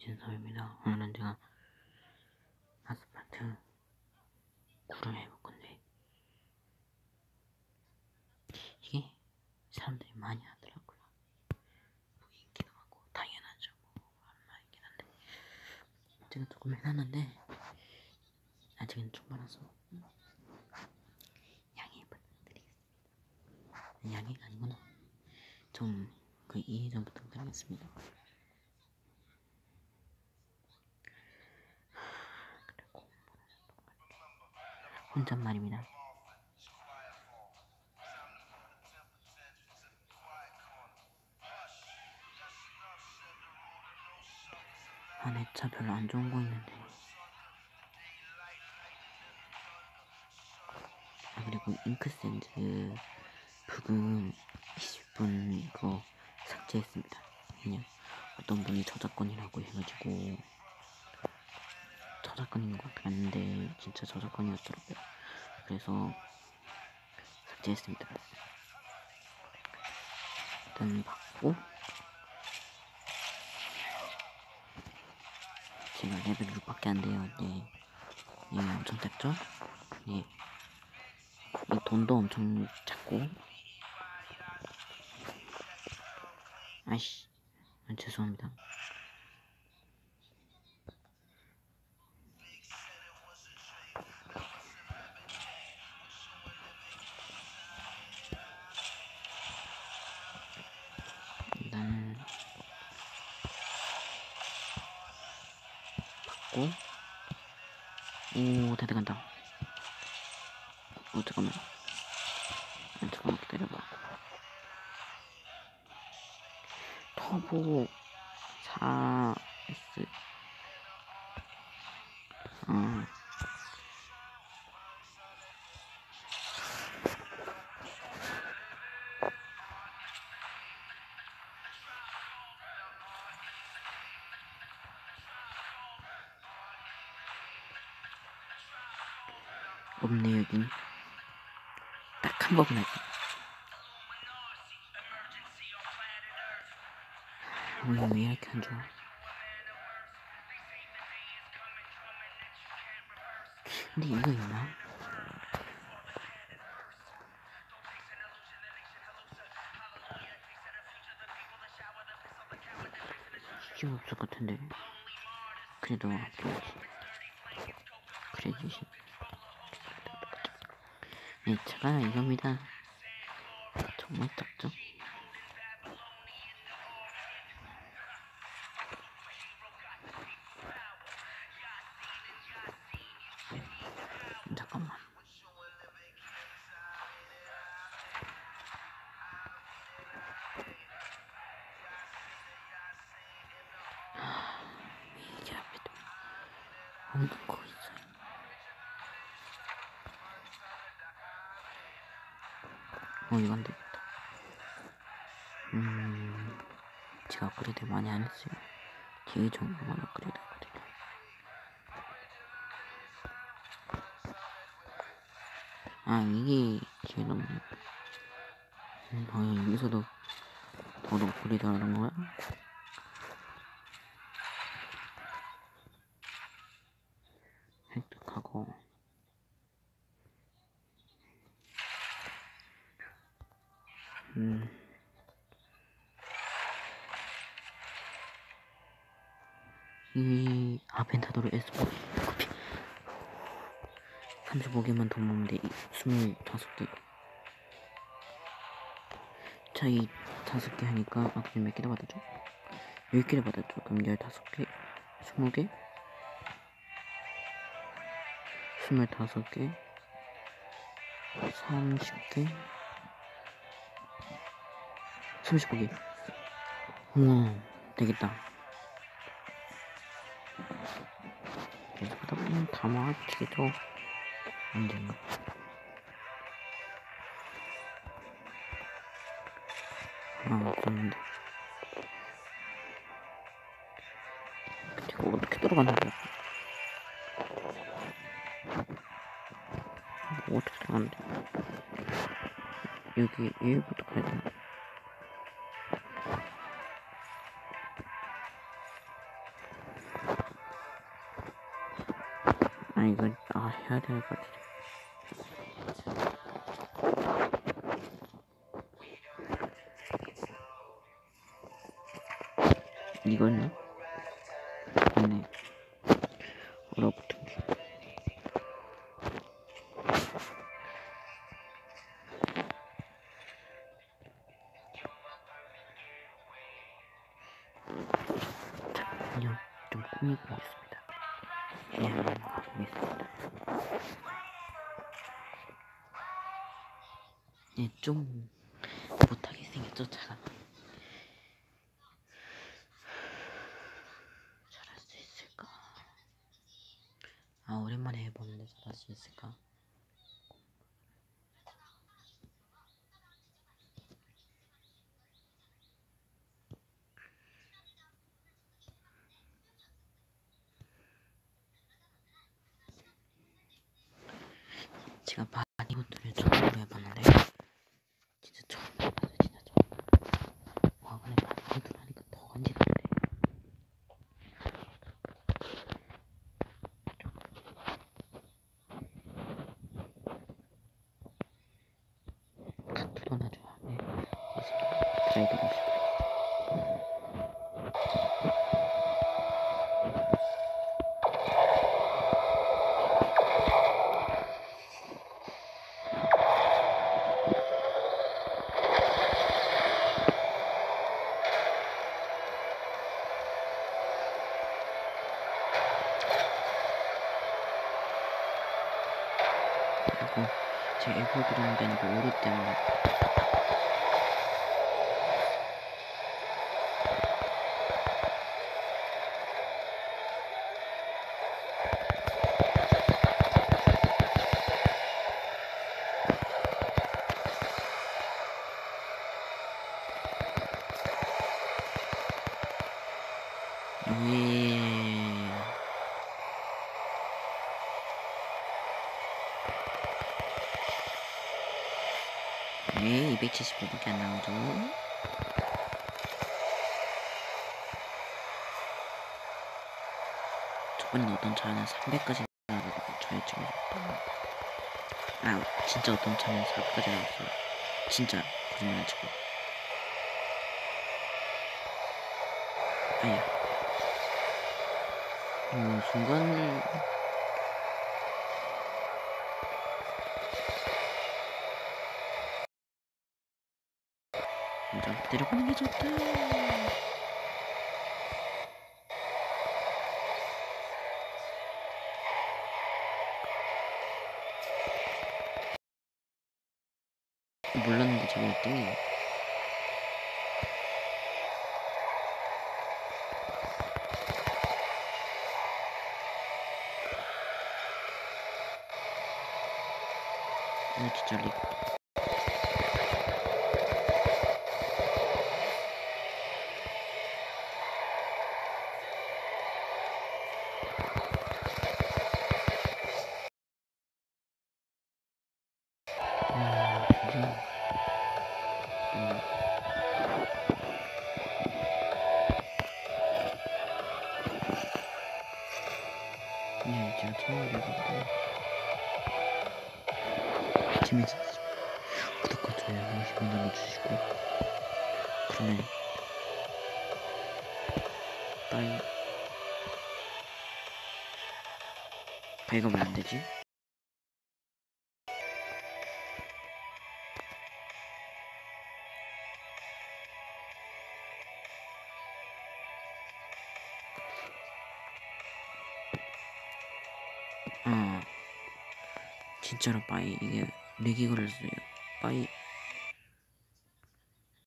진서입니다. 오늘은 제가 아스팔트 굴을 해볼 건데 이게 사람들이 많이 하더라고요. 뭐 인기도 많고 당연하죠. 뭐 하는 말이긴 한데 제가 조금 해놨는데 아직은 초반라서 양해 부탁드리겠습니다. 양해가 아니구나. 좀 그 이해 좀 부탁드리겠습니다. 그리고 혼잣말입니다. 내 차 별로 안 좋은 거 있는데. 그리고 잉크샌드 부금 20분 그거 삭제했습니다. 그냥 어떤 분이 저작권이라고 해가지고 저작권인 것 같았는데 진짜 저작권이었더라고요. 그래서 삭제했습니다. 일단 받고 제가 레벨 6밖에 안 돼요. 예, 엄청 작죠? 예, 이 돈도 엄청 작고. 아이씨, 죄송합니다. 일단 받고. 오, 대단하다. 잠깐만. 잠깐만 기다려봐. 터보 4S. 없네 여긴. 딱 한 번만 할게. 왜 이렇게 안 좋아? 근데 이거 있나? 지금 없을 것 같은데. 그래도 크레딧이. 네, 차가 이겁니다. 정말 작죠? 잠깐만. 이게 앞에 없는 거 있어요. 이건 되겠다. 제가 업그레이드 많이 안 했어요. 되게 좋은 것만 업그레이드 하거든요. 이게 제일 너무. 여기서도 더더 업그레이드 하는 거야? 획득하고. 이 아펜타도르 S4 커피 35개만 더 모으면 돼. 25개. 자, 이 5개 하니까 그냥 몇 개를 받았죠? 10개를 받았죠. 그럼 15개, 20개, 25개, 30개, 35개. 우와, 되겠다. 계속 하다 보면 다 모아지겠죠? 언젠가. 그런데. 근데 이거 어떻게 들어갔는데? 어떻게 들어갔는데? 여기부터 가야 되나? 아 이거 해야 될 것 같아. 이거는 네 얼어붙은 게 잠깐만요. 좀 꾸미고 오겠습니다. 예, 한번 가보겠습니다. 예, 좀 못하게 생겼죠, 잘. 잘할 수 있을까? 아, 오랜만에 해보는데 잘할 수 있을까? 제가 바디보드를 처음으로 해봤는데 진짜 처음 해봤어요. 진짜 처음. 와 근데 바디보드를 하니까 더 간지나는데 카트도 나죠. 네, 맞습니다. 드라이드 러시. 그리고 제 에어컨 들어오는 게 아니고 오류 때문에 예. 네, 275밖에 안 나오죠. 저번에 어떤 차는 300까지 나가지고 저희 집에서 진짜 어떤 차는 400까지 나왔어요. 진짜 거짓말 안 치고. 아야. 순간 먼저 내려가는 게 좋다. 몰랐는데 저게 1등이에요. 진짜 리 진짜 네, 제가 처음 해봤는데 재밌었어요. 구독과 좋아요 한 번씩 눌러주시고 그러면 빠이. 이거 왜 안 되지? 진짜로 빠이 이게 렉이 걸렸어요. 빠이